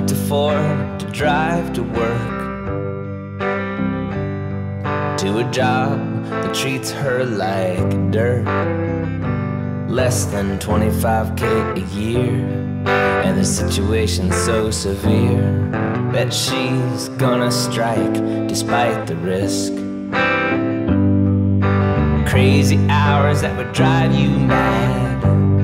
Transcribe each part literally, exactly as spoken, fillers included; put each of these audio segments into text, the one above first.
can't afford to drive to work, to a job that treats her like dirt. Less than twenty-five K a year, and the situation's so severe that she's gonna strike despite the risk. Crazy hours that would drive you mad,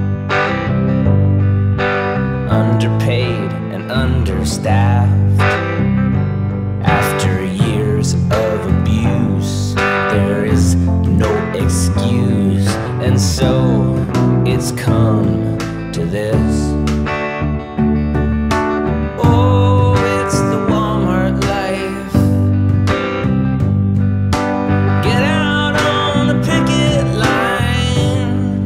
underpaid and understaffed. After years of abuse, there is no excuse, and so it's come to this. Oh, it's the Walmart life. Get out on the picket line.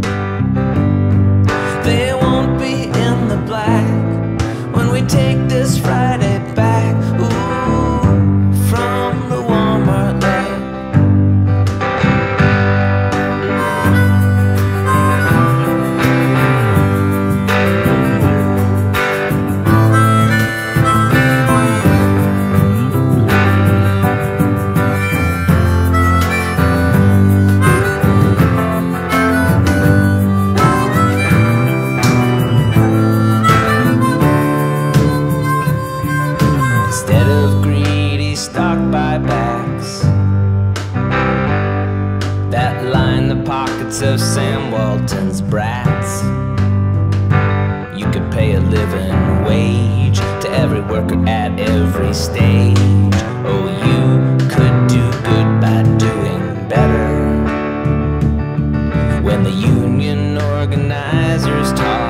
They won't be in the black when we take this Friday back. Ooh, from the Walmart life. Instead of greedy stock buybacks that line the pockets of Sam Walton's brats, you could pay a living wage to every worker at every stage. Oh, you could do good by doing better. When the union organizers talk